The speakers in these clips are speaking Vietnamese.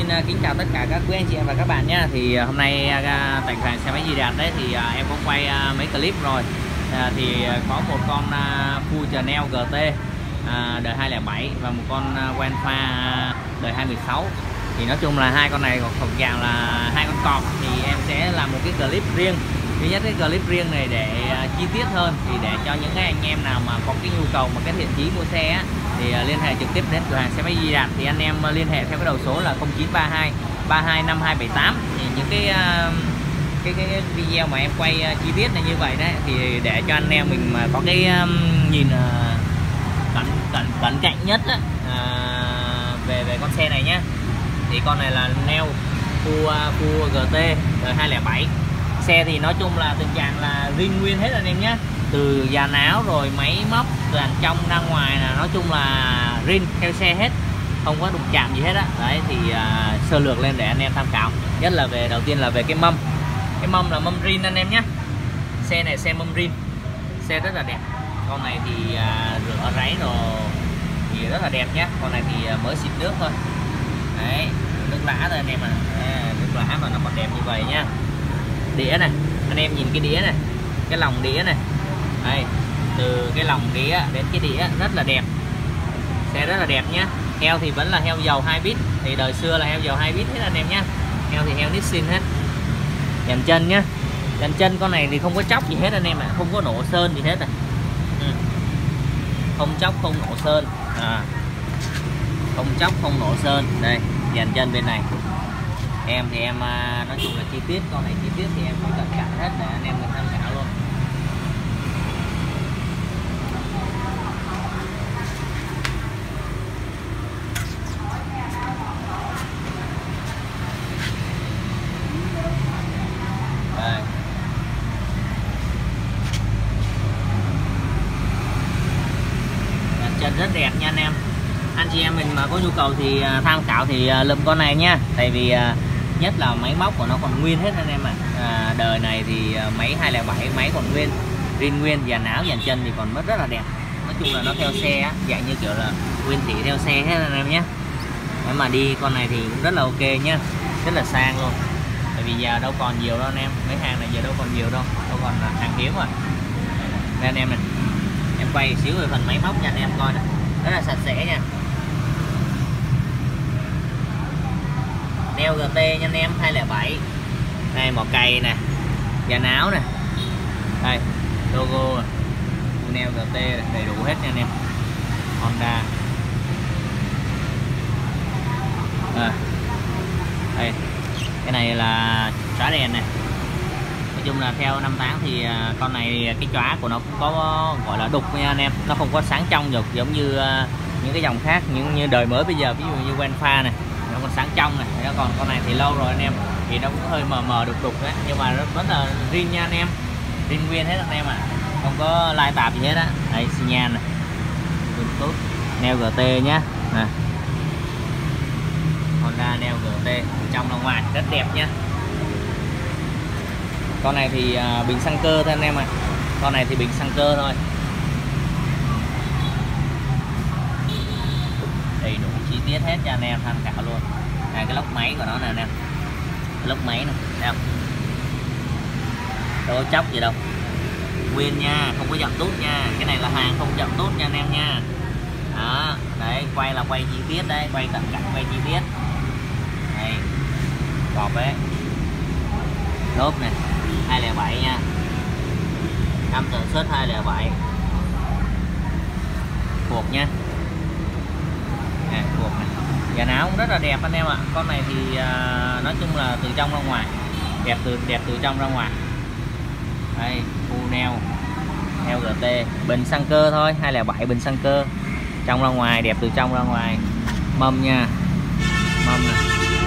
kính chào tất cả các quý anh chị em và các bạn nhé. Thì hôm nay tại cửa hàng xe máy Di Đạt đấy thì em có quay mấy clip rồi. Thì có một con Full Chanel GT đời 2007 và một con Wenfa đời 2016. Thì nói chung là hai con này thuộc dạng là hai con cọp. Thì em sẽ làm một cái clip riêng. Thứ nhất cái clip riêng này để chi tiết hơn, thì để cho những cái anh em nào mà có cái nhu cầu mà cái thiện chí mua xe á, thì liên hệ trực tiếp đến cửa hàng xe máy Di Đạt. Thì anh em liên hệ theo cái đầu số là 0932 325278. Thì những cái video mà em quay chi tiết này như vậy đấy, thì để cho anh em mình mà có cái nhìn cận cảnh nhất á, về con xe này nhé. Thì con này là Neo Full GT đời 2007. Xe thì nói chung là tình trạng là zin nguyên hết anh em nhé, từ dàn áo rồi máy móc dàn trong ra ngoài là nói chung là zin theo xe hết, không có đụng chạm gì hết á. Đấy thì sơ lược lên để anh em tham khảo. Nhất là về đầu tiên là về cái mâm là mâm zin anh em nhé. Xe này xe mâm zin, xe rất là đẹp. Con này thì rửa ráy rồi thì rất là đẹp nhé. Con này thì mới xịt nước thôi. Đấy, nước lã thôi anh em ạ. Nước lã mà nó còn đẹp như vậy nhá. Đĩa này, anh em nhìn cái đĩa này, cái lòng đĩa này. Đây, từ cái lòng đĩa đến cái đĩa rất là đẹp. Xe rất là đẹp nhá. Heo thì vẫn là heo dầu 2 bit. Thì đời xưa là heo dầu 2 bit hết anh em nhá. Heo thì heo Nissin hết. Dàn chân nhá. Dàn chân con này thì không có chóc gì hết anh em ạ, không có nổ sơn gì hết này. Không chóc không nổ sơn. Không chóc không nổ sơn. Đây, dàn chân bên này. Em thì em nói chung là chi tiết, con này chi tiết thì em không cận cảnh hết để anh em mình tham khảo luôn. Đây. Chân rất đẹp nha anh em. Anh chị em mình mà có nhu cầu thì tham khảo thì lượm con này nha. Tại vì nhất là máy móc của nó còn nguyên hết anh em ạ. Đời này thì máy 207 máy còn nguyên, zin nguyên, dàn áo dàn chân thì còn rất là đẹp. Nói chung là nó theo xe á, dạng như kiểu là nguyên tỷ theo xe hết anh em nhé. Nếu mà đi con này thì cũng rất là ok nhá, rất là sang luôn. Tại vì giờ đâu còn nhiều đâu anh em, mấy hàng này giờ đâu còn nhiều đâu còn là hàng hiếm rồi. Đây anh em này, em quay xíu về phần máy móc cho anh em coi này, rất là sạch sẽ nha. Neo GT nha anh em, 207. Đây mỏ cày nè, dàn áo nè, đây logo này. Neo GT này, đầy đủ hết nha anh em. Honda. Đây, cái này là chóa đèn này. Nói chung là theo năm tháng thì con này cái chóa của nó cũng có gọi là đục nha anh em, nó không có sáng trong được giống như những cái dòng khác, những như đời mới bây giờ, ví dụ như Wenfa này nó còn sáng trong này. Còn con này thì lâu rồi anh em, thì nó cũng hơi mờ đục đấy, nhưng mà nó vẫn là zin nha anh em, zin nguyên hết anh em ạ, không có lai tạp gì hết á. Đây xi nhan này, tốt. Neo GT nhá. Honda Neo GT trong là ngoài rất đẹp nhá. Con này thì bình xăng cơ thôi anh em ạ. Con này thì bình xăng cơ thôi. Đầy đủ chi tiết hết cho anh em tham khảo luôn. Cái lốc máy của nó nè anh em. Cái lốc máy này, thấy không? Đâu có chóc gì đâu. Nguyên nha, không có dặm tút nha. Cái này là hàng không dặm tút nha anh em nha. Đó, đấy, quay là quay chi tiết đấy, quay cận cảnh, quay chi tiết. Đây. Cọp ấy. Lốp này, 207 nha. Năm sản xuất 207. Cuộc nha. Cuộc này. Dàn áo cũng rất là đẹp anh em ạ. Con này thì nói chung là từ trong ra ngoài đẹp từ trong ra ngoài. Đây, Full Neo GT, bình xăng cơ thôi, 207 bình xăng cơ. Trong ra ngoài đẹp từ trong ra ngoài. Mâm nha. Mâm này.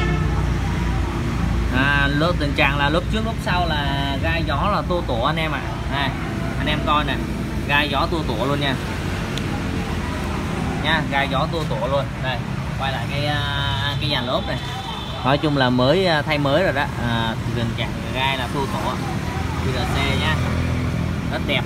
Lốp tình trạng là lốp trước lốp sau là gai gió là tua tủa anh em ạ. Này, anh em coi nè, gai gió tua tủa luôn nha. Gai gió tua tủa luôn. Đây, quay lại cái dàn lốp này. Nói chung là mới thay mới rồi đó. Tình trạng gai là tua tủa. VRC nhá. Rất đẹp.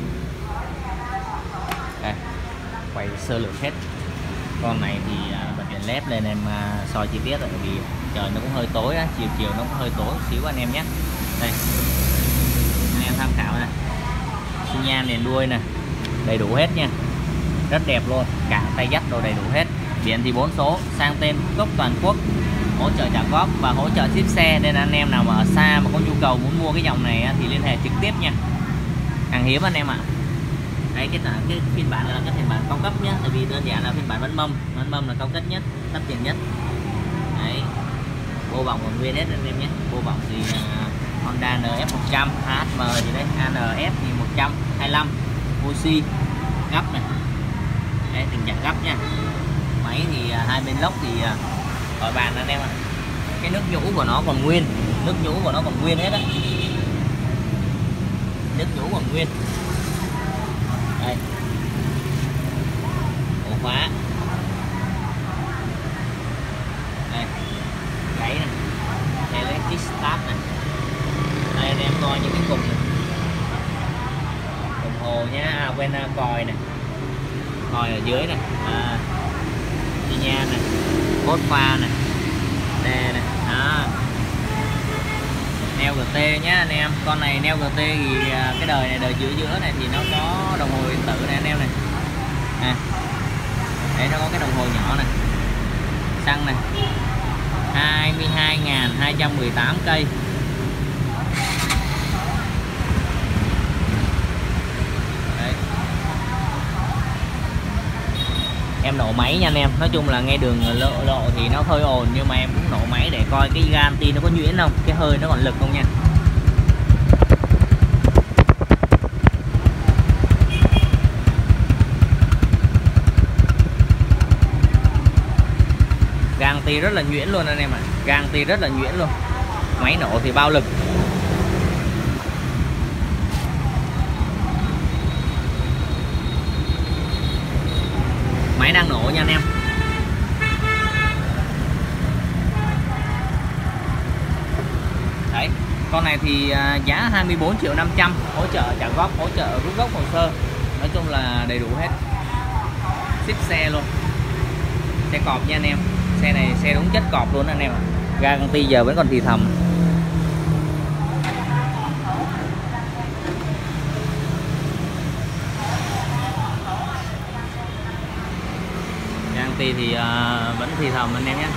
Đây, quay sơ lược hết. Con này thì vật đèn led lên em soi chi tiết, tại vì trời nó cũng hơi tối á, chiều chiều nó cũng hơi tối một xíu anh em nhé. Đây anh em tham khảo này, xi nhan đèn đuôi nè, đầy đủ hết nha, rất đẹp luôn, cả tay dắt đồ đầy đủ hết. Biển thì 4 số, sang tên gốc toàn quốc, hỗ trợ trả góp và hỗ trợ ship xe, nên anh em nào mà ở xa mà có nhu cầu muốn mua cái dòng này thì liên hệ trực tiếp nha, hàng hiếm anh em ạ. Đấy, cái phiên bản này là cái phiên bản cao cấp nhé, tại vì đơn giản là phiên bản vẫn mâm là cao cấp nhất, đắt tiền nhất. Đấy, bô bọc còn nguyên hết anh em nhé, bô bọc thì Honda NF100, HM thì đấy, ANF thì 125, oxy gấp này, đấy, tình trạng gấp nha. Máy thì hai bên lốc thì khỏi bàn anh em ạ. Cái nước nhũ của nó còn nguyên, hết á, nước nhũ còn nguyên. Đây, ổ khóa, đây, gáy này, electric start này. Đây anh em coi những cái cục này, đồng hồ nhá, quên còi này, còi ở dưới này, xi nhan này, cốt pha này, đè này, đó. Neo GT nhá anh em, con này neo GT thì cái đời này, đời giữa này thì nó có đồng hồ điện tử này anh em này, đấy, nó có cái đồng hồ nhỏ này, xăng này, 22.218 cây. Đấy. Em nổ máy nha anh em, nói chung là ngay đường lộ thì nó hơi ồn, nhưng mà em cũng nổ máy để coi cái garanti nó có nhuyễn không, cái hơi nó còn lực không nha. Garanti rất là nhuyễn luôn anh em ạ, garanti rất là nhuyễn luôn, máy nổ thì bao lực. Máy đang nổ nha anh em. Đấy, con này thì giá 24.500.000, hỗ trợ trả góp, hỗ trợ rút gốc hồ sơ, nói chung là đầy đủ hết, ship xe luôn, xe cọp nha anh em. Xe này xe đúng chất cọp luôn anh em ạ, garanti giờ vẫn còn thì thầm. Garanti thì vẫn thì thầm anh em nhé.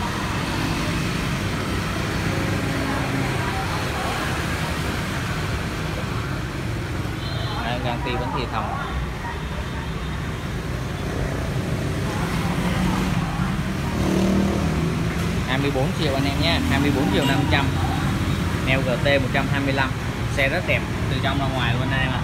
Garanti vẫn thì thầm. $24 triệu anh em nhé, 24.500.000, neo GT 125, xe rất đẹp từ trong ra ngoài luôn anh em ạ.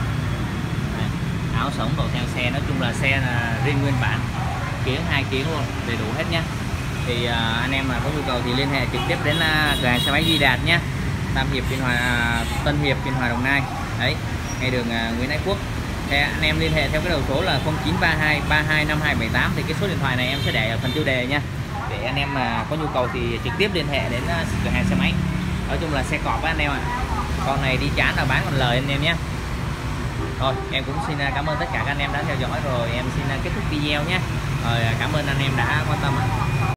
Áo sống đồ theo xe, nói chung là xe là riêng nguyên bản, kiếng 2 kiếng luôn, đầy đủ hết nhé. Thì anh em mà có nhu cầu thì liên hệ trực tiếp đến cửa hàng xe máy Duy Đạt nhé, Tân Hiệp Biên Hòa Đồng Nai, đấy, ngay đường Nguyễn Ái Quốc. Thì anh em liên hệ theo cái đầu số là 0932 325278, thì cái số điện thoại này em sẽ để ở phần tiêu đề nha, để anh em mà có nhu cầu thì trực tiếp liên hệ đến cửa hàng xe máy. Nói chung là xe cọp anh em ạ, con này đi chán là bán còn lời anh em nhé. Rồi em cũng xin cảm ơn tất cả các anh em đã theo dõi, rồi em xin kết thúc video nhé. Rồi cảm ơn anh em đã quan tâm.